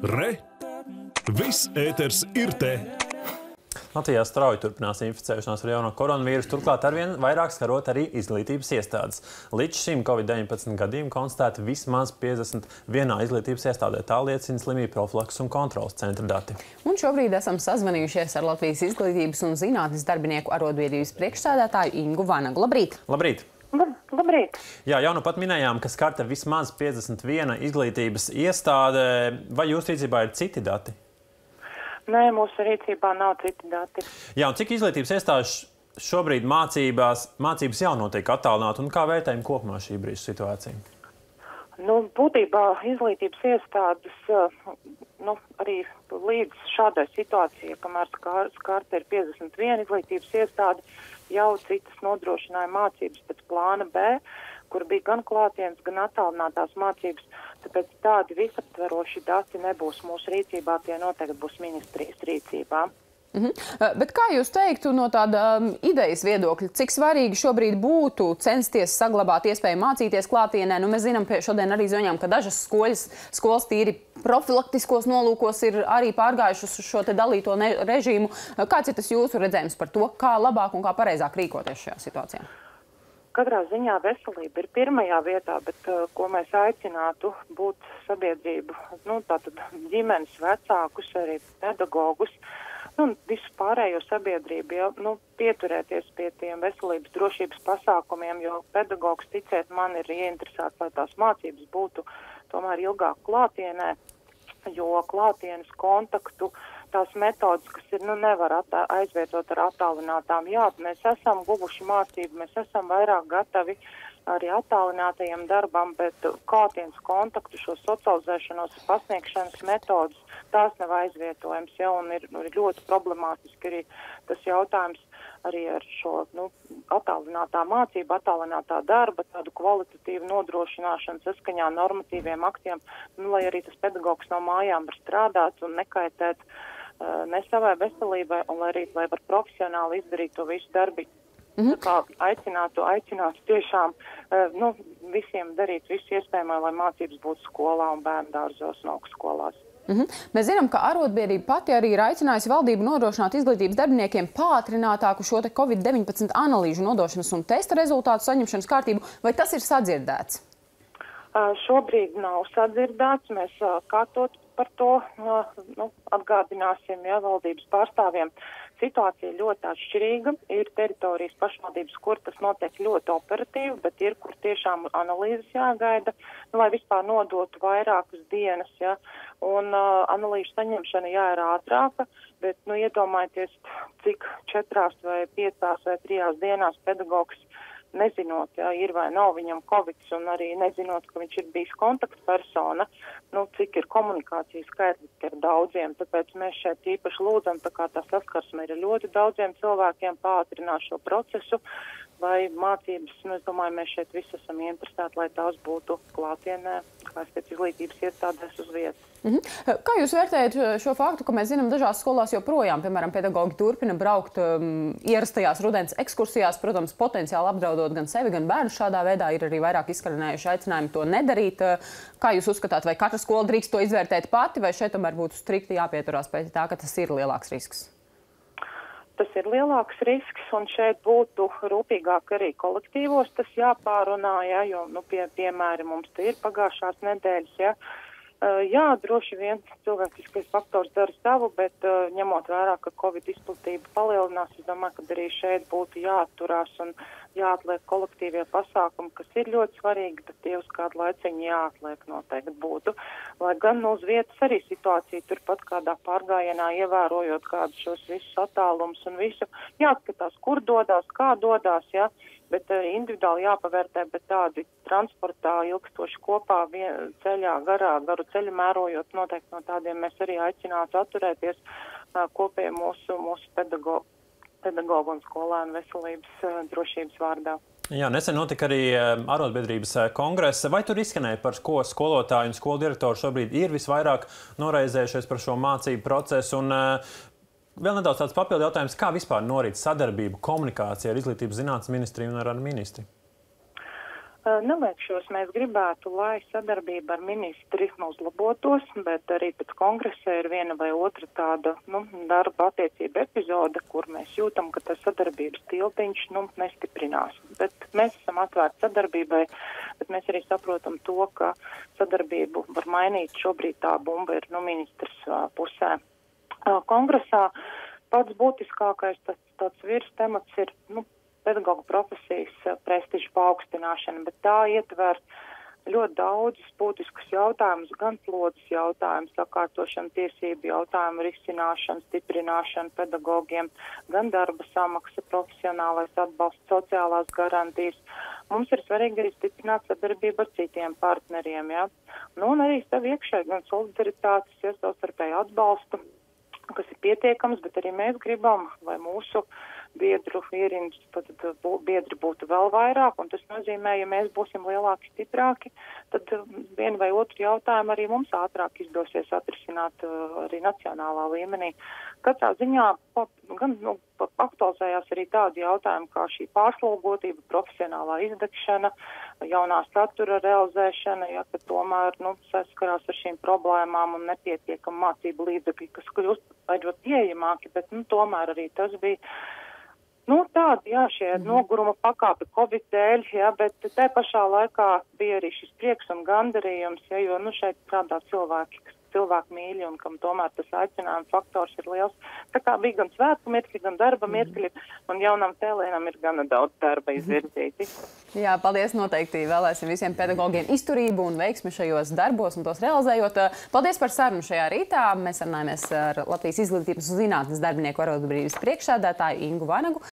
Re! Viss ēters ir te! Latvijā strauji turpinās inficēšanās ar jauno koronavīrusu, turklāt arvien vairāk skarot arī izglītības iestādes. Līdz šim Covid-19 gadījumu konstatēti vismaz 51 izglītības iestādē. Tā liecina slimību profilakses un kontrolas centra dati. Un šobrīd esam sazvanījušies ar Latvijas izglītības un zinātnes darbinieku arotbiedrības priekšsēdētāju Ingu Vanagu. Labrīt! Labrīt! Labrīt! Jā, jau nu pat minējām, ka skarta vismaz 51 izglītības iestāde. Vai jūsu rīcībā ir citi dati? Nē, mūsu rīcībā nav citi dati. Jā, un cik izglītības iestāžu šobrīd mācības jau notiek attālināti, un kā vērtējam kopumā šī brīža situācija? Būtībā izglītības iestādes arī līdz šādai situācijai, kamēr skarta ir 51 izglītības iestāde, jau citas nodrošināja mācības pēc plāna B, kur bija gan klātienes, gan attālinātās mācības. Tāpēc tādi visaptveroši dati nebūs mūsu rīcībā, tie noteikti būs ministrijas rīcībā. Bet kā jūs teiktu no tāda idejas viedokļa, cik svarīgi šobrīd būtu censties saglabāt iespēju mācīties klātienē? Mēs zinām, šodien arī ziņām, ka dažas skolas tīri profilaktiskos nolūkos ir arī pārgājušas uz šo te dalīto režīmu. Kāds ir tas jūsu redzējums par to, kā labāk un kā pareizāk rīkoties šajā situācijā? Katrā ziņā veselība ir pirmajā vietā, bet ko mēs aicinātu būt sabiedrību, tātad ģimenes vecākus, arī pedagogus, visu pārējo sabiedrību, pieturēties pie tiem veselības drošības pasākumiem, jo pedagogs, ticiet man, ir ieinteresēts, lai tās mācības būtu tomēr ilgāk klātienē, jo klātienes kontaktu tās metodas, kas ir, nevar aizvietot ar attālinātām. Jā, mēs esam guvuši mācību, mēs esam vairāk gatavi arī attālinātajiem darbam, bet klātienes kontaktu, šo socializēšanos, pasniegšanas metodas, tās nav aizvietojams, ja, un ir ļoti problemātiski arī tas jautājums arī ar šo attālinātā mācība, attālinātā darba, tādu kvalitatīvu nodrošināšanu saskaņā normatīviem aktiem, lai arī tas pedagogs no mājām var strādāt un nekaitēt ne savai veselībai, un lai var profesionāli izdarīt to visu darbi. Kā aicinātu tiešām visiem darīt visu iespējamo, lai mācības būtu skolā un bērnu dārzos un augstskolās. Mēs zinām, ka arotbiedrība pati arī ir aicinājusi valdību nodrošināt izglītības darbiniekiem pātrinātāku šo te Covid-19 analīžu nodošanas un testa rezultātu saņemšanas kārtību. Vai tas ir sadzirdēts? Šobrīd nav sadzirdēts. Mēs kārtot par to atgādināsim valdības pārstāvjiem. Situācija ļoti atšķirīga. Ir teritorijas pašvaldības, kur tas notiek ļoti operatīvi, bet ir, kur tiešām analīzes jāgaida, lai vispār nodotu vairākas dienas. Ja? Un analīžu saņemšana ir ātrāka, bet iedomājieties, cik 4 vai 5 vai 3 dienās pedagogs, nezinot, ir vai nav viņam Covid, un arī nezinot, ka viņš ir bijis kontaktpersona, cik ir komunikācijas skaitlis ar daudziem. Tāpēc mēs šeit īpaši lūdzam, tā kā tā saskarsme ir ļoti daudziem cilvēkiem, pātrināt šo procesu, lai mācības, es domāju, mēs šeit visi esam interesēti, lai tās būtu klātienē, pēc izglītības iestādēs uz vietas. Kā jūs vērtējat šo faktu, ka mēs zinām, dažās skolās joprojām, piemēram, pedagogi turpina braukt ierastajās rudens ekskursijās, protams, potenciāli apdraudot gan sevi, gan bērnus šādā veidā, ir arī vairāk izskanējuši aicinājumi to nedarīt. Kā jūs uzskatāt, vai katra skola drīkst to izvērtēt pati, vai šeit tomēr būtu strikti jāpieturās pēc tā, ka tas ir lielāks risks? Tas ir lielāks risks, un šeit būtu rūpīgāk arī kolektīvos tas jāpārunā, jo, piemēri mums te ir pagājušās nedēļas, Jā, droši vien cilvēciskais faktors dara savu, bet ņemot vērā, ka Covid izplatība palielinās, es domāju, ka arī šeit būtu jāatturās un jāatliek kolektīvie pasākumi, kas ir ļoti svarīgi, bet tie uz kādu laiciņu jāatliek noteikti būtu. Lai gan uz vietas arī situācija turpat kādā pārgājienā, ievērojot kādus šos visus attālumus un visu, jāskatās, kur dodās, kā dodās, bet individuāli jāpavērtē, bet tādi transportā ilgstoši kopā ceļā, garu ceļu mērojot, noteikti no tādiem mēs arī aicinātu atturēties kopēji mūsu pedagogu un skolēnu veselības drošības vārdā. Jā, nesen notika arī arotbiedrības kongresa. Vai tur izskanēja, par ko skolotāji un skolu direktori šobrīd ir visvairāk noraizējušies par šo mācību procesu? Un vēl nedaudz tāds papildu jautājums, kā vispār norit sadarbība, komunikācija ar Izglītības zinātnes ministriju un ar ministri? Neliekšos, mēs gribētu, lai sadarbība ar ministri uzlabotos, bet arī pēc kongresa ir viena vai otra tāda darba attiecība epizode, kur mēs jūtam, ka tas sadarbības tiltiņš nestiprinās. Bet mēs esam atvērti sadarbībai, bet mēs arī saprotam to, ka sadarbību var mainīt. Šobrīd tā bumba ir ministrs pusē. Kongresā pats būtiskākais tāds virs temats ir pedagoģa profesijas prestiža paaugstināšana, bet tā ietver ļoti daudzus būtiskus jautājumus, gan slodzes jautājumus, sakārtošanu, tiesību jautājumu, risināšanu, stiprināšanu pedagogiem, gan darba samaksa, profesionālais atbalsts, sociālās garantijas. Mums ir svarīgi arī stiprināt sadarbību ar citiem partneriem, ja? Un arī sev iekšēji gan solidaritātes, savstarpēju atbalstu, kas ir pietiekams, bet arī mēs gribam, lai mūsu biedru ierindas biedri būtu vēl vairāk, un tas nozīmē, ja mēs būsim lielāki, stiprāki, tad vienu vai otru jautājumu arī mums ātrāk izdosies atrisināt arī nacionālā līmenī. Katrā ziņā gan aktualizējās arī tādi jautājumi kā šī pārslogotība, profesionālā izdegšana, jaunā satura realizēšana, ja, ka tomēr saskarās ar šīm problēmām un nepietiekam mācību līdzekļi, kas kļūst ļoti pieejamāki, bet tomēr arī tas bija tādi, šie noguruma pakāpe Covid dēļ, bet te pašā laikā bija arī šis prieks un gandarījums, jo šeit strādā cilvēki, kas cilvēku mīļi un kam tomēr tas aicinājuma faktors ir liels. Tā kā bija gan svētku mirkļi, gan darba mirkļi, un jaunam cēlienam ir gana daudz darba izvirzīti. Jā, paldies, noteikti vēlēsim visiem pedagogiem izturību un veiksmi šajos darbos un tos realizējot. Paldies par sarunu šajā rītā. Mēs sarunājamies ar Latvijas Izglītības un zinātnes darbinieku arotbiedrības priekšsēdētāju Ingu Vanagu.